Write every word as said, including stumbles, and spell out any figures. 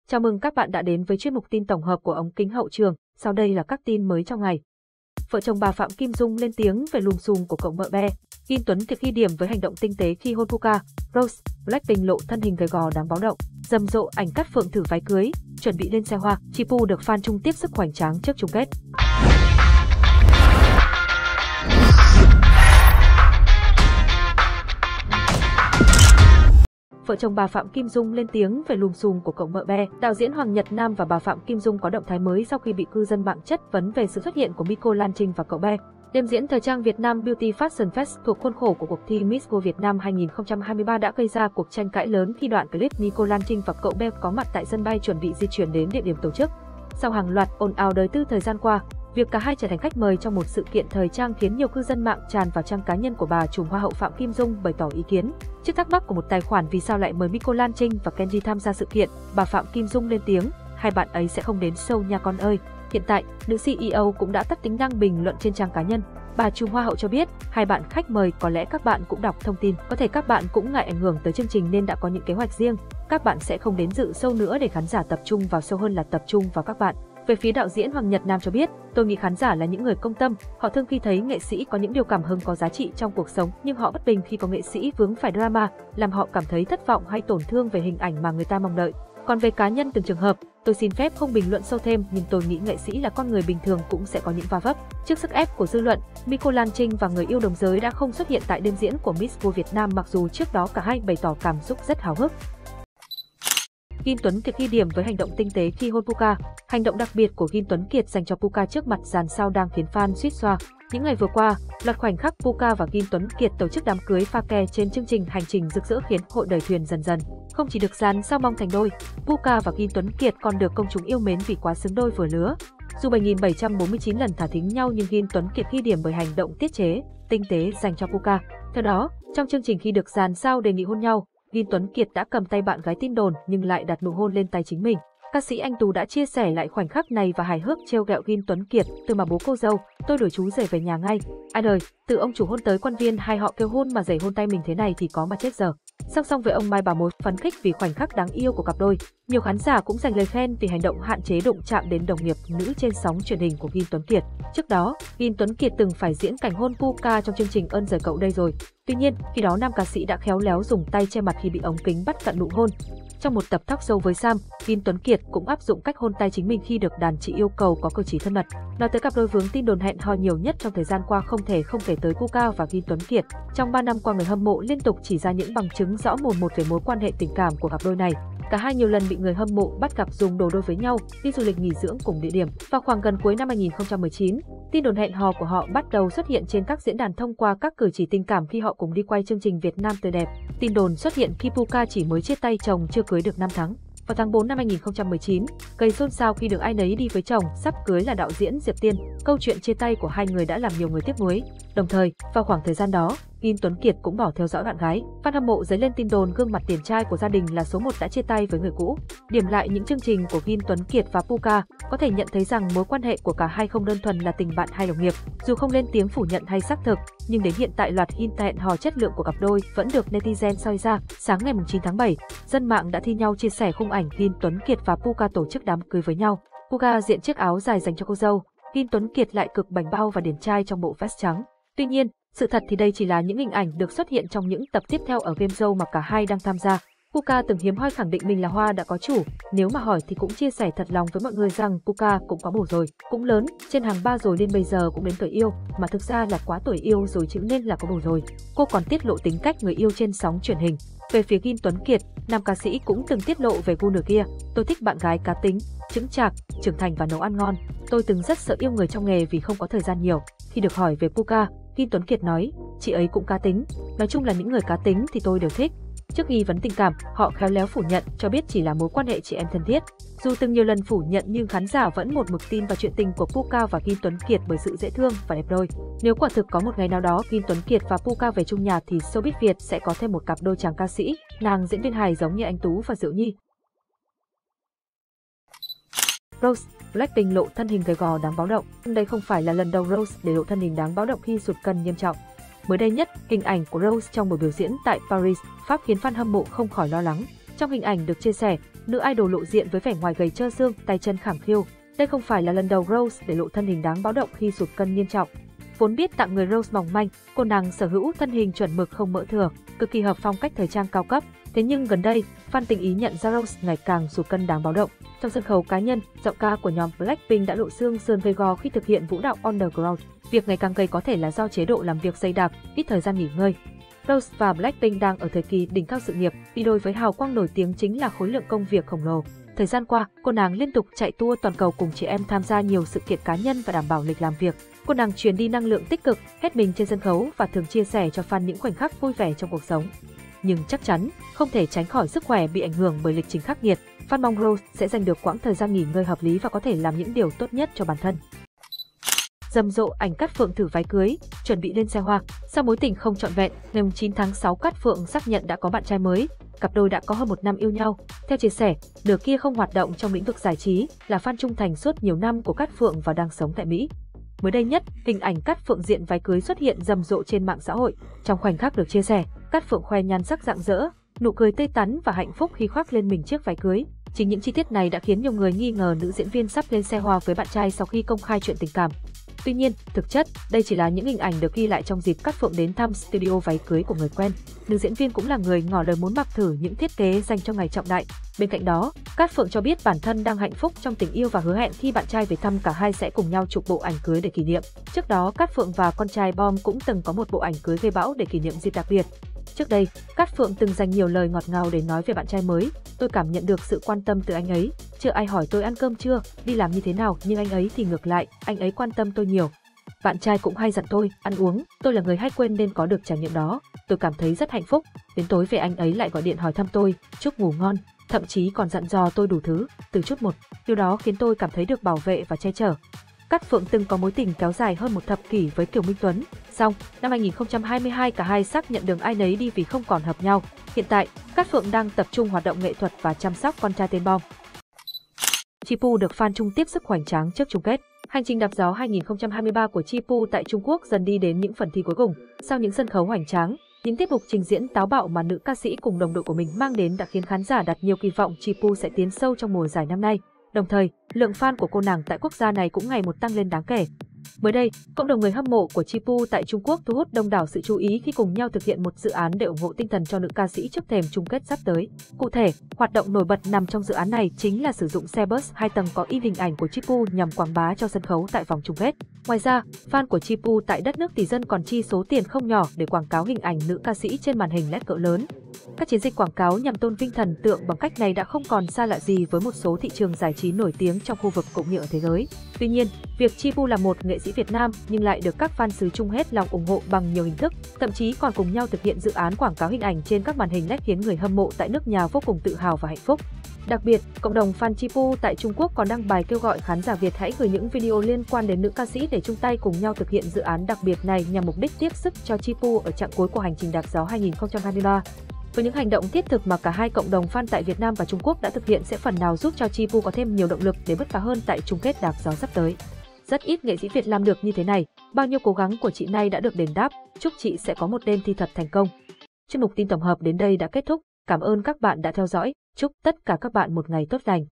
Chào mừng các bạn đã đến với chuyên mục tin tổng hợp của ống kính hậu trường. Sau đây là các tin mới trong ngày. Vợ chồng bà Phạm Kim Dung lên tiếng về lùm xùm của cậu mợ be. Kim Tuấn thực ghi điểm với hành động tinh tế khi hôn Puka. Rose, Blackpink lộ thân hình gầy gò đáng báo động. Rầm rộ ảnh Cát Phượng thử váy cưới, chuẩn bị lên xe hoa. Chi Pu được fan Trung tiếp sức hoành tráng trước chung kết. Vợ chồng bà Phạm Kim Dung lên tiếng về lùm xùm của cậu mợ be. Đạo diễn Hoàng Nhật Nam và bà Phạm Kim Dung có động thái mới sau khi bị cư dân mạng chất vấn về sự xuất hiện của Miko Lan Trinh và cậu be. Đêm diễn thời trang Việt Nam Beauty Fashion Fest thuộc khuôn khổ của cuộc thi Miss World Việt Nam hai nghìn không trăm hai mươi ba đã gây ra cuộc tranh cãi lớn khi đoạn clip Miko Lan Trinh và cậu be có mặt tại sân bay chuẩn bị di chuyển đến địa điểm tổ chức. Sau hàng loạt ồn ào đời tư thời gian qua, việc cả hai trở thành khách mời trong một sự kiện thời trang khiến nhiều cư dân mạng tràn vào trang cá nhân của bà trùm Hoa hậu Phạm Kim Dung bày tỏ ý kiến. Trước thắc mắc của một tài khoản vì sao lại mời Miko Lan Trinh và Kenji tham gia sự kiện, bà Phạm Kim Dung lên tiếng, hai bạn ấy sẽ không đến show nha con ơi. Hiện tại, nữ xê e ô cũng đã tắt tính năng bình luận trên trang cá nhân. Bà trùm Hoa hậu cho biết, hai bạn khách mời có lẽ các bạn cũng đọc thông tin, có thể các bạn cũng ngại ảnh hưởng tới chương trình nên đã có những kế hoạch riêng. Các bạn sẽ không đến dự show nữa để khán giả tập trung vào show hơn là tập trung vào các bạn. Về phía đạo diễn Hoàng Nhật Nam cho biết, tôi nghĩ khán giả là những người công tâm, họ thương khi thấy nghệ sĩ có những điều cảm hứng có giá trị trong cuộc sống, nhưng họ bất bình khi có nghệ sĩ vướng phải drama, làm họ cảm thấy thất vọng hay tổn thương về hình ảnh mà người ta mong đợi. Còn về cá nhân từng trường hợp, tôi xin phép không bình luận sâu thêm, nhưng tôi nghĩ nghệ sĩ là con người bình thường cũng sẽ có những va vấp. Trước sức ép của dư luận, Miko Lan Trinh và người yêu đồng giới đã không xuất hiện tại đêm diễn của Miss World Việt Nam mặc dù trước đó cả hai bày tỏ cảm xúc rất háo hức. Kim Tuấn Kiệt ghi điểm với hành động tinh tế khi hôn Puka. Hành động đặc biệt của Kim Tuấn Kiệt dành cho Puka trước mặt dàn sao đang khiến fan suýt xoa. Những ngày vừa qua, loạt khoảnh khắc Puka và Kim Tuấn Kiệt tổ chức đám cưới pha ke trên chương trình Hành trình rực rỡ khiến hội đời thuyền dần dần không chỉ được dàn sao mong thành đôi, Puka và Kim Tuấn Kiệt còn được công chúng yêu mến vì quá xứng đôi vừa lứa. Dù bảy nghìn bảy trăm bốn mươi chín lần thả thính nhau nhưng Kim Tuấn Kiệt ghi điểm bởi hành động tiết chế, tinh tế dành cho Puka. Theo đó, trong chương trình khi được dàn sao đề nghị hôn nhau, Kim Tuấn Kiệt đã cầm tay bạn gái tin đồn nhưng lại đặt nụ hôn lên tay chính mình. Ca sĩ Anh Tú đã chia sẻ lại khoảnh khắc này và hài hước trêu ghẹo Kim Tuấn Kiệt, từ mà bố cô dâu, tôi đuổi chú rể về nhà ngay. Ai đời, từ ông chủ hôn tới quan viên hay họ kêu hôn mà rể hôn tay mình thế này thì có mà chết giờ. Song song với ông Mai Bảo Mối phấn khích vì khoảnh khắc đáng yêu của cặp đôi, nhiều khán giả cũng dành lời khen vì hành động hạn chế đụng chạm đến đồng nghiệp nữ trên sóng truyền hình của Kim Tuấn Kiệt. Trước đó, Kim Tuấn Kiệt từng phải diễn cảnh hôn Puka trong chương trình Ơn Giời Cậu Đây Rồi. Tuy nhiên, khi đó nam ca sĩ đã khéo léo dùng tay che mặt khi bị ống kính bắt cận nụ hôn. Trong một tập talk show với Sam, Kim Tuấn Kiệt cũng áp dụng cách hôn tay chính mình khi được đàn chị yêu cầu có cử chỉ thân mật. Nói tới cặp đôi vướng tin đồn hẹn hò nhiều nhất trong thời gian qua không thể không kể tới Puka và Kim Tuấn Kiệt. Trong ba năm qua, người hâm mộ liên tục chỉ ra những bằng chứng rõ mồn một về mối quan hệ tình cảm của cặp đôi này. Cả hai nhiều lần bị người hâm mộ bắt gặp dùng đồ đôi với nhau, đi du lịch nghỉ dưỡng cùng địa điểm. Vào khoảng gần cuối năm hai nghìn không trăm mười chín, tin đồn hẹn hò của họ bắt đầu xuất hiện trên các diễn đàn thông qua các cử chỉ tình cảm khi họ cùng đi quay chương trình Việt Nam tươi đẹp. Tin đồn xuất hiện khi Puka chỉ mới chia tay chồng chưa cưới được năm tháng. Vào tháng tư năm hai nghìn không trăm mười chín, gây xôn xao khi được ai nấy đi với chồng sắp cưới là đạo diễn Diệp Tiên. Câu chuyện chia tay của hai người đã làm nhiều người tiếc nuối. Đồng thời, vào khoảng thời gian đó, Kim Tuấn Kiệt cũng bỏ theo dõi bạn gái. Fan hâm mộ dấy lên tin đồn gương mặt điển trai của gia đình là số một đã chia tay với người cũ. Điểm lại những chương trình của Kim Tuấn Kiệt và Puka, có thể nhận thấy rằng mối quan hệ của cả hai không đơn thuần là tình bạn hay đồng nghiệp. Dù không lên tiếng phủ nhận hay xác thực, nhưng đến hiện tại loạt hint hẹn hò chất lượng của cặp đôi vẫn được netizen soi ra. Sáng ngày chín tháng bảy, dân mạng đã thi nhau chia sẻ khung ảnh Kim Tuấn Kiệt và Puka tổ chức đám cưới với nhau. Puka diện chiếc áo dài dành cho cô dâu, Kim Tuấn Kiệt lại cực bảnh bao và điển trai trong bộ vest trắng. Tuy nhiên, sự thật thì đây chỉ là những hình ảnh được xuất hiện trong những tập tiếp theo ở game show mà cả hai đang tham gia. Puka từng hiếm hoi khẳng định mình là hoa đã có chủ, nếu mà hỏi thì cũng chia sẻ thật lòng với mọi người rằng Puka cũng có bồ rồi, cũng lớn, trên hàng ba rồi nên bây giờ cũng đến tuổi yêu, mà thực ra là quá tuổi yêu rồi chứ nên là có bồ rồi. Cô còn tiết lộ tính cách người yêu trên sóng truyền hình. Về phía Kim Tuấn Kiệt, nam ca sĩ cũng từng tiết lộ về gu nửa kia, tôi thích bạn gái cá tính, chững chạc, trưởng thành và nấu ăn ngon. Tôi từng rất sợ yêu người trong nghề vì không có thời gian nhiều. Khi được hỏi về Puka, Kim Tuấn Kiệt nói, chị ấy cũng cá tính, nói chung là những người cá tính thì tôi đều thích. Trước nghi vấn tình cảm, họ khéo léo phủ nhận, cho biết chỉ là mối quan hệ chị em thân thiết. Dù từng nhiều lần phủ nhận nhưng khán giả vẫn một mực tin vào chuyện tình của Puka và Kim Tuấn Kiệt bởi sự dễ thương và đẹp đôi. Nếu quả thực có một ngày nào đó Kim Tuấn Kiệt và Puka về chung nhà thì showbiz Việt sẽ có thêm một cặp đôi chàng ca sĩ, nàng diễn viên hài giống như Anh Tú và Diệu Nhi. Rose, Blackpink lộ thân hình gầy gò đáng báo động. Đây không phải là lần đầu Rose để lộ thân hình đáng báo động khi sụt cân nghiêm trọng. Mới đây nhất, hình ảnh của Rose trong buổi biểu diễn tại Paris, Pháp khiến fan hâm mộ không khỏi lo lắng. Trong hình ảnh được chia sẻ, nữ idol lộ diện với vẻ ngoài gầy trơ xương, tay chân khẳng khiu. Đây không phải là lần đầu Rose để lộ thân hình đáng báo động khi sụt cân nghiêm trọng. Vốn biết tặng người Rose mỏng manh, cô nàng sở hữu thân hình chuẩn mực không mỡ thừa, cực kỳ hợp phong cách thời trang cao cấp. Thế nhưng gần đây, fan tình ý nhận ra Rose ngày càng sụt cân đáng báo động. Trong sân khấu cá nhân, giọng ca của nhóm Blackpink đã lộ xương sườn gầy gò khi thực hiện vũ đạo Underground. Việc ngày càng gầy có thể là do chế độ làm việc dày đặc, ít thời gian nghỉ ngơi. Rose và Blackpink đang ở thời kỳ đỉnh cao sự nghiệp, đi đôi với hào quang nổi tiếng chính là khối lượng công việc khổng lồ. Thời gian qua, cô nàng liên tục chạy tour toàn cầu cùng chị em tham gia nhiều sự kiện cá nhân và đảm bảo lịch làm việc. Cô nàng truyền đi năng lượng tích cực, hết mình trên sân khấu và thường chia sẻ cho fan những khoảnh khắc vui vẻ trong cuộc sống. Nhưng chắc chắn, không thể tránh khỏi sức khỏe bị ảnh hưởng bởi lịch trình khắc nghiệt. Fan mong Rose sẽ dành được quãng thời gian nghỉ ngơi hợp lý và có thể làm những điều tốt nhất cho bản thân. Rầm rộ ảnh Cát Phượng thử váy cưới, chuẩn bị lên xe hoa. Sau mối tình không trọn vẹn, ngày chín tháng sáu Cát Phượng xác nhận đã có bạn trai mới. Cặp đôi đã có hơn một năm yêu nhau. Theo chia sẻ, nửa kia không hoạt động trong lĩnh vực giải trí, là fan trung thành suốt nhiều năm của Cát Phượng và đang sống tại Mỹ. Mới đây nhất, hình ảnh Cát Phượng diện váy cưới xuất hiện rầm rộ trên mạng xã hội. Trong khoảnh khắc được chia sẻ, Cát Phượng khoe nhan sắc rạng rỡ, nụ cười tươi tắn và hạnh phúc khi khoác lên mình chiếc váy cưới. Chính những chi tiết này đã khiến nhiều người nghi ngờ nữ diễn viên sắp lên xe hoa với bạn trai sau khi công khai chuyện tình cảm. Tuy nhiên, thực chất, đây chỉ là những hình ảnh được ghi lại trong dịp Cát Phượng đến thăm studio váy cưới của người quen. Nữ diễn viên cũng là người ngỏ lời muốn mặc thử những thiết kế dành cho ngày trọng đại. Bên cạnh đó, Cát Phượng cho biết bản thân đang hạnh phúc trong tình yêu và hứa hẹn khi bạn trai về thăm cả hai sẽ cùng nhau chụp bộ ảnh cưới để kỷ niệm. Trước đó, Cát Phượng và con trai Bom cũng từng có một bộ ảnh cưới gây bão để kỷ niệm dịp đặc biệt. Trước đây, Cát Phượng từng dành nhiều lời ngọt ngào để nói về bạn trai mới. Tôi cảm nhận được sự quan tâm từ anh ấy. Chưa ai hỏi tôi ăn cơm chưa, đi làm như thế nào, nhưng anh ấy thì ngược lại, anh ấy quan tâm tôi nhiều. Bạn trai cũng hay dặn tôi, ăn uống, tôi là người hay quên nên có được trải nghiệm đó. Tôi cảm thấy rất hạnh phúc. Đến tối về anh ấy lại gọi điện hỏi thăm tôi, chúc ngủ ngon, thậm chí còn dặn dò tôi đủ thứ, từ chút một. Điều đó khiến tôi cảm thấy được bảo vệ và che chở. Cát Phượng từng có mối tình kéo dài hơn một thập kỷ với Kiều Minh Tuấn. Song, năm hai nghìn không trăm hai mươi hai cả hai xác nhận đường ai nấy đi vì không còn hợp nhau. Hiện tại, Cát Phượng đang tập trung hoạt động nghệ thuật và chăm sóc con trai tên Bom. Chi Pu được fan Trung tiếp sức hoành tráng trước chung kết. Hành trình đạp gió hai nghìn không trăm hai mươi ba của Chi Pu tại Trung Quốc dần đi đến những phần thi cuối cùng. Sau những sân khấu hoành tráng, những tiết mục trình diễn táo bạo mà nữ ca sĩ cùng đồng đội của mình mang đến đã khiến khán giả đặt nhiều kỳ vọng Chi Pu sẽ tiến sâu trong mùa giải năm nay. Đồng thời, lượng fan của cô nàng tại quốc gia này cũng ngày một tăng lên đáng kể. Mới đây, cộng đồng người hâm mộ của Chi Pu tại Trung Quốc thu hút đông đảo sự chú ý khi cùng nhau thực hiện một dự án để ủng hộ tinh thần cho nữ ca sĩ trước thềm chung kết sắp tới. Cụ thể, hoạt động nổi bật nằm trong dự án này chính là sử dụng xe bus hai tầng có in hình ảnh của Chi Pu nhằm quảng bá cho sân khấu tại vòng chung kết. Ngoài ra, fan của Chi Pu tại đất nước tỷ dân còn chi số tiền không nhỏ để quảng cáo hình ảnh nữ ca sĩ trên màn hình led cỡ lớn. Các chiến dịch quảng cáo nhằm tôn vinh thần tượng bằng cách này đã không còn xa lạ gì với một số thị trường giải trí nổi tiếng trong khu vực cũng như ở thế giới. Tuy nhiên, việc Chi Pu là một nghệ sĩ Việt Nam nhưng lại được các fan xứ Trung hết lòng ủng hộ bằng nhiều hình thức, thậm chí còn cùng nhau thực hiện dự án quảng cáo hình ảnh trên các màn hình led khiến người hâm mộ tại nước nhà vô cùng tự hào và hạnh phúc. Đặc biệt, cộng đồng fan Chi Pu tại Trung Quốc còn đăng bài kêu gọi khán giả Việt hãy gửi những video liên quan đến nữ ca sĩ để chung tay cùng nhau thực hiện dự án đặc biệt này nhằm mục đích tiếp sức cho Chi Pu ở chặng cuối của hành trình đạp gió hai nghìn không trăm hai mươi ba. Với những hành động thiết thực mà cả hai cộng đồng fan tại Việt Nam và Trung Quốc đã thực hiện sẽ phần nào giúp cho Chi Pu có thêm nhiều động lực để bứt phá hơn tại chung kết đạp gió sắp tới. Rất ít nghệ sĩ Việt làm được như thế này, bao nhiêu cố gắng của chị này đã được đền đáp, chúc chị sẽ có một đêm thi thật thành công. Chuyên mục tin tổng hợp đến đây đã kết thúc, cảm ơn các bạn đã theo dõi, chúc tất cả các bạn một ngày tốt lành.